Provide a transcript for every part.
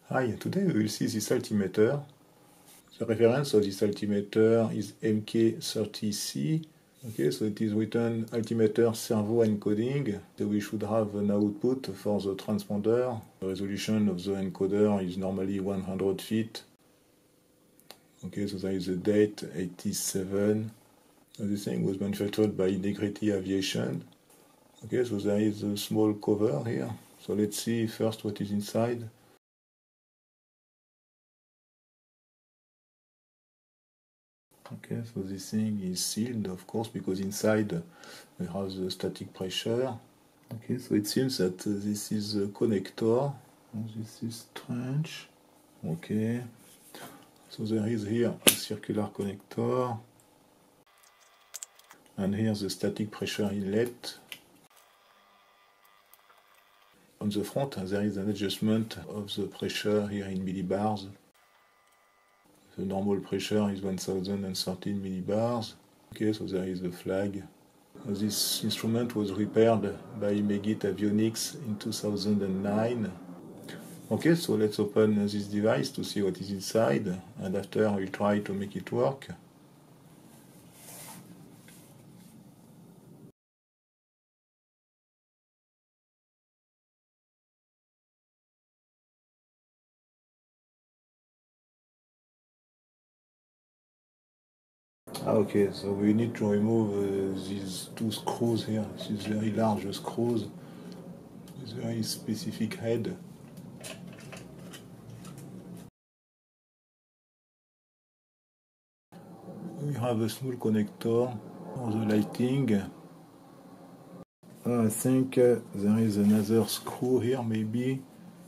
Hi, today we will see this altimeter. The reference of this altimeter is MK30C. Okay, so it is written altimeter servo encoding. So we should have an output for the transponder. The resolution of the encoder is normally 100 feet. Okay, so there is a date 87. So this thing was manufactured by Negrete Aviation. Okay, so there is a small cover here. So let's see first what is inside. Okay, so this thing is sealed, of course, because inside we have the static pressure. Okay, so it seems that this is a connector. This is strange. Okay, so there is here a circular connector. And here the static pressure inlet. On the front there is an adjustment of the pressure here in millibars. The normal pressure is 1013 millibars. Okay, so there is the flag. This instrument was repaired by Megit Avionics in 2009. Okay, so let's open this device to see what is inside, and after we'll try to make it work. Okay, so we need to remove these two screws here, these very large screws, this very specific head. We have a small connector for the lighting. I think there is another screw here, maybe.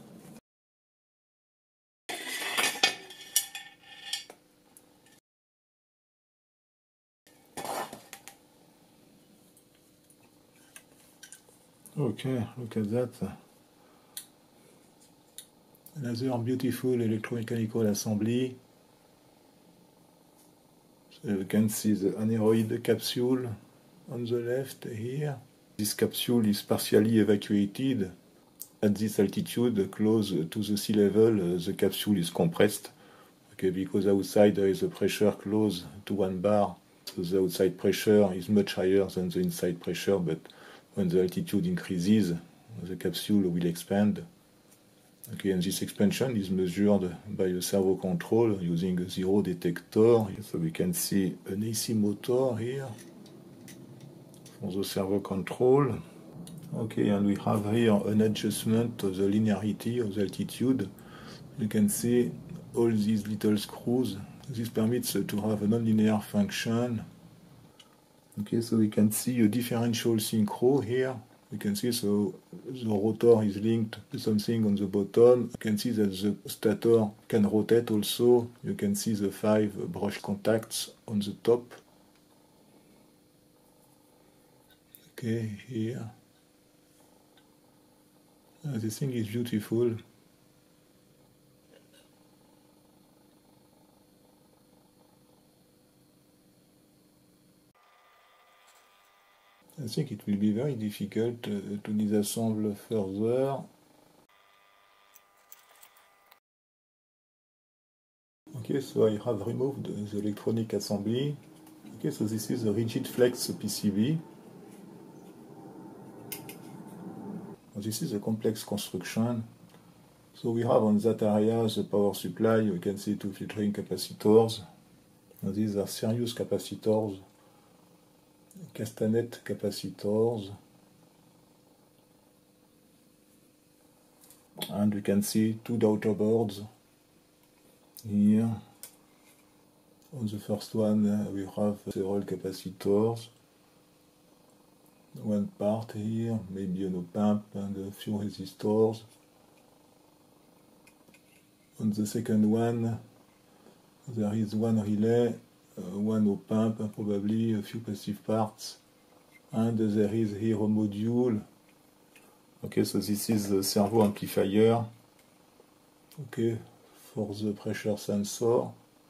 Okay, look at that. Another beautiful electromechanical assembly. So you can see the aneroid capsule on the left here. This capsule is partially evacuated. At this altitude, close to the sea level, the capsule is compressed. Okay, because outside there is a pressure close to 1 bar. So the outside pressure is much higher than the inside pressure, but when the altitude increases, the capsule will expand. Okay, and this expansion is measured by a servo control using a zero detector. So we can see an AC motor here for the servo control. Okay, and we have here an adjustment of the linearity of the altitude. You can see all these little screws. This permits to have a nonlinear function. Okay, so we can see a differential synchro here. You can see so the rotor is linked to something on the bottom. You can see that the stator can rotate also. You can see the 5 brush contacts on the top. Okay, here. This thing is beautiful. I think it will be very difficult to disassemble further. Okay, so I have removed the electronic assembly. Okay, so this is a rigid flex PCB. This is a complex construction. So we have on that area the power supply. You can see 2 filtering capacitors. Now these are serious capacitors, castanet capacitors. And we can see 2 daughter boards here. On the first one we have several capacitors. One part here, maybe an op-amp and a few resistors. On the second one there is one relay, one op-amp, probably a few passive parts, and there is here a module. Okay, so this is the servo amplifier. Okay, for the pressure sensor.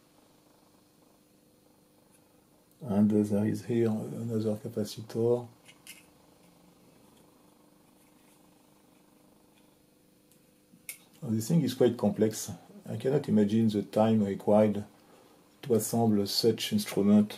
And there is here another capacitor. This thing is quite complex. I cannot imagine the time required to assemble such instrument.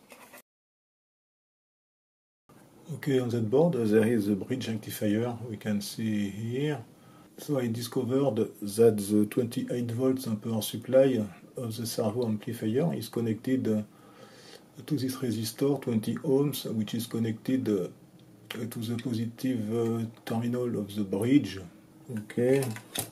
Okay, on that board there is a bridge rectifier we can see here. So I discovered that the 28 volts power supply of the servo amplifier is connected to this resistor 20 ohms, which is connected to the positive terminal of the bridge. Okay.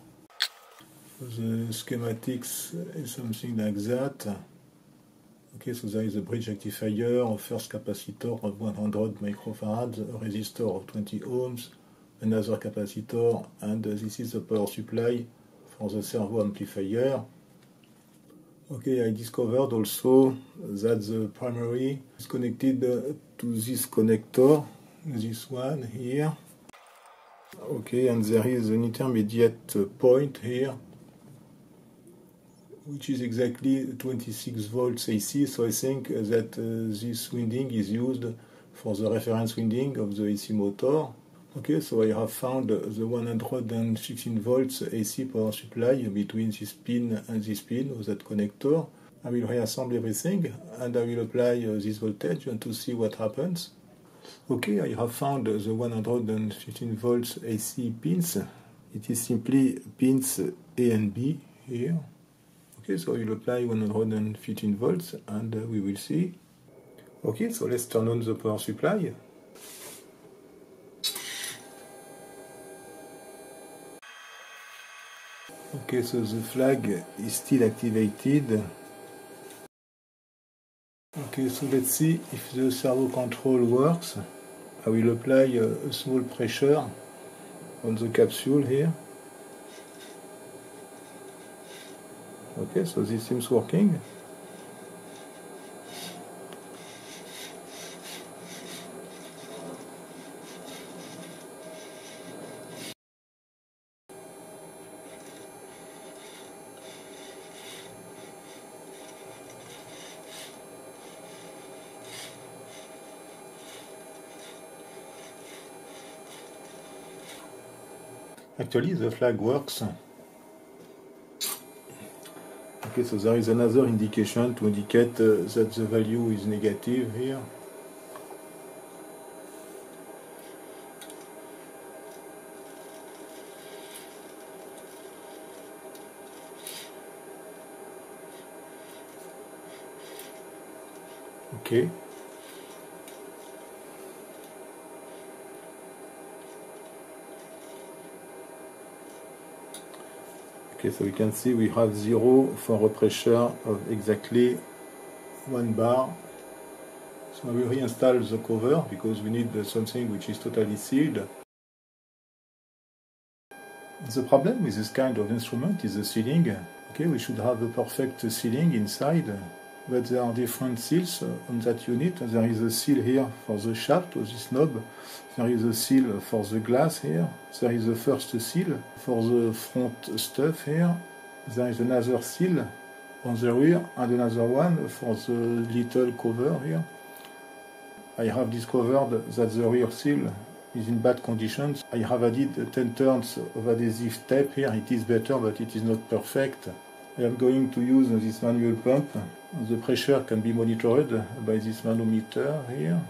The schematics is something like that. Okay, so there is a bridge rectifier, a first capacitor of 100 microfarads, a resistor of 20 ohms, another capacitor, and this is the power supply for the servo amplifier. Okay, I discovered also that the primary is connected to this connector, this one here. Okay, and there is an intermediate point here, which is exactly 26 volts AC, so I think that this winding is used for the reference winding of the AC motor. Okay, so I have found the 115 volts AC power supply between this pin and this pin of that connector. I will reassemble everything and I will apply this voltage and to see what happens. Okay, I have found the 115 volts AC pins. It is simply pins A and B here. Okay, so I will apply 115 volts and we will see. Okay, so let's turn on the power supply. Okay, so the flag is still activated. Okay, so let's see if the servo control works. I will apply a small pressure on the capsule here. Okay, so this seems working. Actually, the flag works. Okay, so there is another indication to indicate that the value is negative here. Okay. Okay, so we can see we have 0 for a pressure of exactly 1 bar. So I will reinstall the cover because we need something which is totally sealed. The problem with this kind of instrument is the sealing. Okay, we should have a perfect sealing inside, but there are different seals on that unit. There is a seal here for the shaft of this knob. There is a seal for the glass here. There is the first seal for the front stuff here. There is another seal on the rear and another one for the little cover here. I have discovered that the rear seal is in bad conditions. I have added 10 turns of adhesive tape here. It is better, but it is not perfect. I am going to use this manual pump. The pressure can be monitored by this manometer here.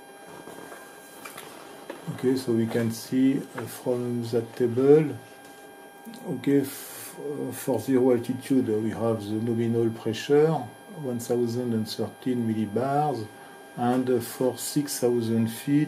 Okay, so we can see from that table. Okay, for 0 altitude we have the nominal pressure 1013 millibars, and for 6000 feet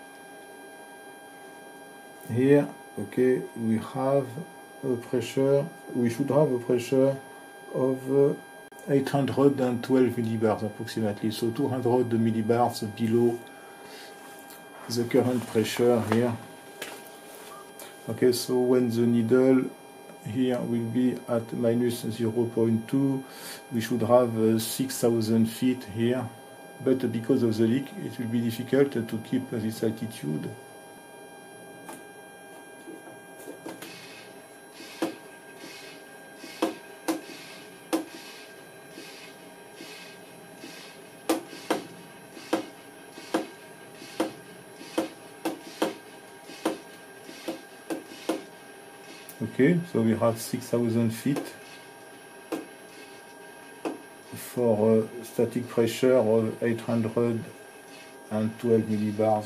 here, okay, we have a pressure, we should have a pressure of 812 millibars approximately, so 200 millibars below the current pressure here. Okay, so when the needle here will be at minus 0.2, we should have 6000 feet here, but because of the leak it will be difficult to keep this altitude. Okay, so we have 6,000 feet for static pressure of 812 millibars.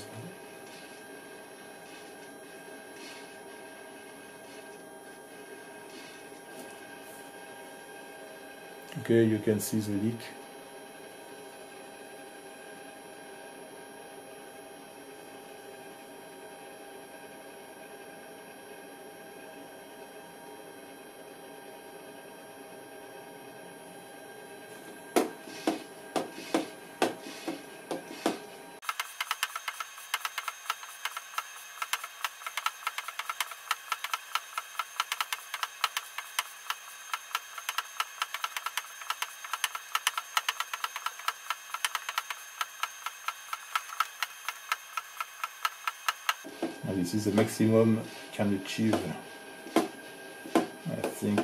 Okay, you can see the leak. And this is the maximum can achieve, I think.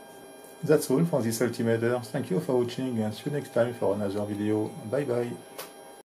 That's all for this altimeter. Thank you for watching and see you next time for another video. Bye bye.